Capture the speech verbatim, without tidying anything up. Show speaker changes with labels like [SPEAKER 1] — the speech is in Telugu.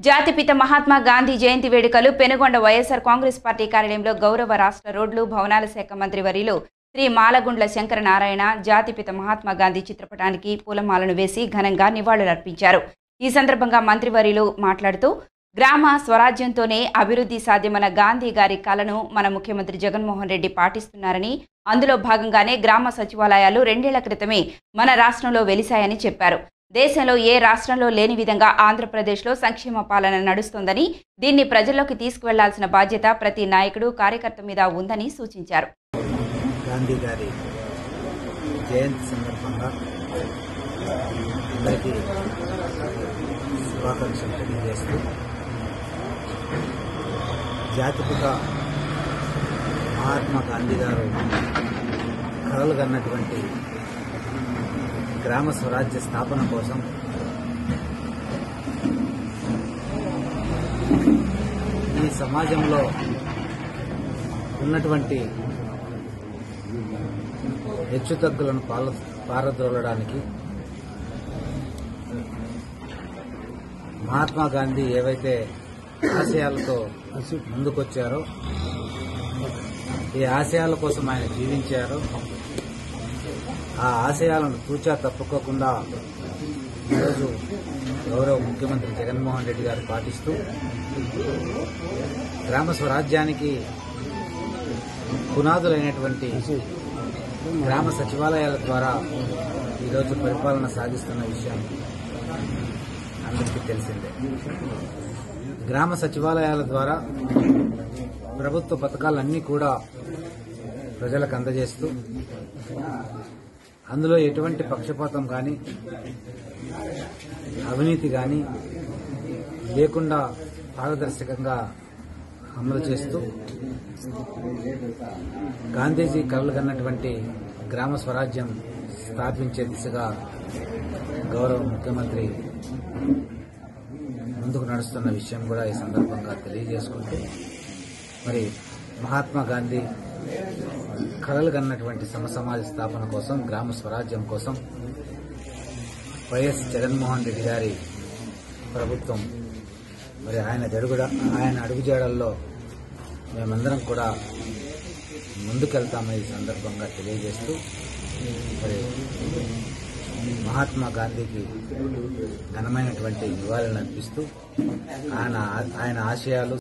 [SPEAKER 1] జాతిపిత మహాత్మా గాంధీ జయంతి వేడుకలు పెనుగొండ వైఎస్ఆర్ కాంగ్రెస్ పార్టీ కార్యాలయంలో గౌరవ రాష్ట్ర రోడ్లు భవనాల శాఖ మంత్రి వర్యులు శ్రీ మాలగుండ్ల శంకర నారాయణ జాతిపిత మహాత్మా గాంధీ చిత్రపటానికి పూలమాలను వేసి ఘనంగా నివాళులర్పించారు। ఈ సందర్భంగా మంత్రి వర్యులు మాట్లాడుతూ గ్రామ స్వరాజ్యంతోనే అభివృద్ధి సాధ్యమన్న గాంధీ గారి కలను మన ముఖ్యమంత్రి జగన్మోహన్ రెడ్డి పాటిస్తున్నారని, అందులో భాగంగానే గ్రామ సచివాలయాలు రెండేళ్ల క్రితమే మన రాష్ట్రంలో వెలిశాయని చెప్పారు। దేశంలో ఏ రాష్ట్రంలో లేని విధంగా ఆంధ్రప్రదేశ్లో సంక్షేమ పాలన నడుస్తోందని, దీన్ని ప్రజల్లోకి తీసుకువెళ్లాల్సిన బాధ్యత ప్రతి నాయకుడు కార్యకర్త మీద ఉందని సూచించారు।
[SPEAKER 2] గాంధీ గారి జయంతి సందర్భంగా అందరికీ శుభాకాంక్షలు తెలియజేస్తూ జాతిపిత మహాత్మా గాంధీ గారు కలలు కన్నటువంటి గ్రామ స్వరాజ్య స్థాపన కోసం ఈ సమాజంలో ఉన్నటువంటి హెచ్చుతగ్గులను పాల పారద్రోలడానికి మహాత్మా గాంధీ ఏవైతే ఆశయాలతో ముందుకొచ్చారో, ఈ ఆశయాల కోసం ఆయన జీవించారో, ఆ ఆశయాలను తూచా తప్పుకోకుండా ఈరోజు గౌరవ ముఖ్యమంత్రి జగన్మోహన్ రెడ్డి గారు పాటిస్తూ గ్రామ స్వరాజ్యానికి పునాదులైనటువంటి గ్రామ సచివాలయాల ద్వారా ఈరోజు పరిపాలన సాగిస్తున్న విషయం అందరికీ తెలిసిందే। గ్రామ సచివాలయాల ద్వారా ప్రభుత్వ పథకాలన్నీ కూడా ప్రజలకు అందజేస్తూ అందులో ఎటువంటి పక్షపాతం కానీ అవినీతి కానీ లేకుండా పారదర్శకంగా అమలు చేస్తూ గాంధీజీ కలలు కన్నటువంటి గ్రామ స్వరాజ్యం స్థాపించే దిశగా గౌరవ ముఖ్యమంత్రి ముందుకు నడుస్తున్న విషయం కూడా ఈ సందర్భంగా తెలియజేసుకుంటూ, మరి మహాత్మా గాంధీ కలలు కన్నటువంటి సమసమాజ స్థాపన కోసం, గ్రామ స్వరాజ్యం కోసం వైఎస్ జగన్మోహన్ రెడ్డి గారి ప్రభుత్వం మరి ఆయన జరుగుడ ఆయన అడుగుజాడల్లో మేమందరం కూడా ముందుకెళ్తామని ఈ సందర్భంగా తెలియజేస్తూ, మరి మహాత్మా గాంధీకి ఘనమైనటువంటి నివాళులను అర్పిస్తూ ఆయన ఆయన ఆశయాలు